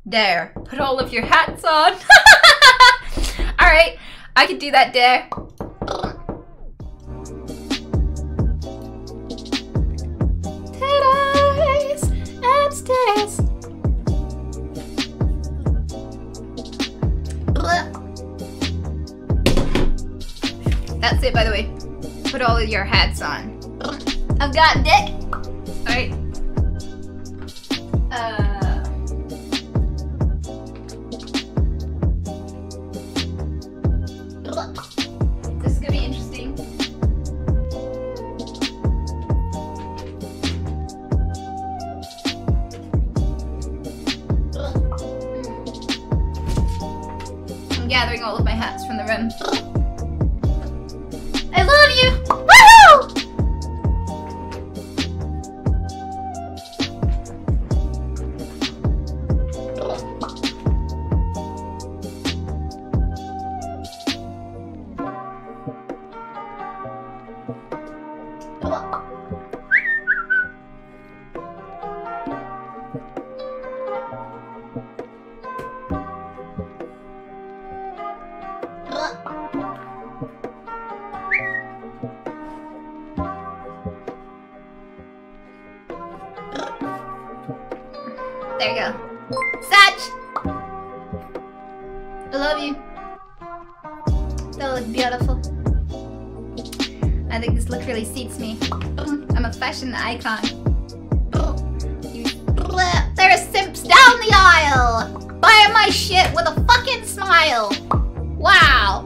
There. Put all of your hats on. Alright, I can do that, Dare. Today's upstairs. That's it, by the way. Put all of your hats on. I've got Dick. Alright. This is gonna be interesting. I'm gathering all of my hats from the room. I love you! Woohoo! There you go. Satch! I love you. That look beautiful. I think this look really suits me. I'm a fashion icon. There are simps down the aisle! Buying my shit with a fucking smile! Wow!